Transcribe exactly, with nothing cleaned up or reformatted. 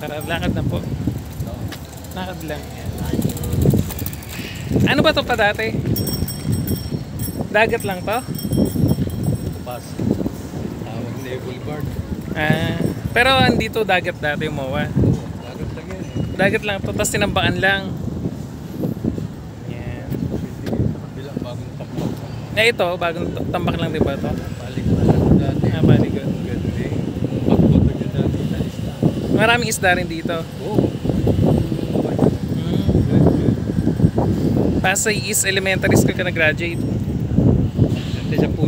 Tara, lakad na po. Lakad lang. Ano ba to pa dati? Dagat lang to? Pas. Tawag na boulevard. Ah, pero andito dagat dati yung M O A. Dagat lang yan eh. Dagat lang to, tapos tinambakan lang. Yan. Bilang bagong tambak. Eh ito, bagong t- tambak lang diba to? Balik na lang dati. Ah, balikan. Ganda eh. Pagboto nyo dati sa isla. Maraming isda rin dito. Oo. Hmm. Good, good. Pasay East Elementary School ka na-graduate. Ganda sa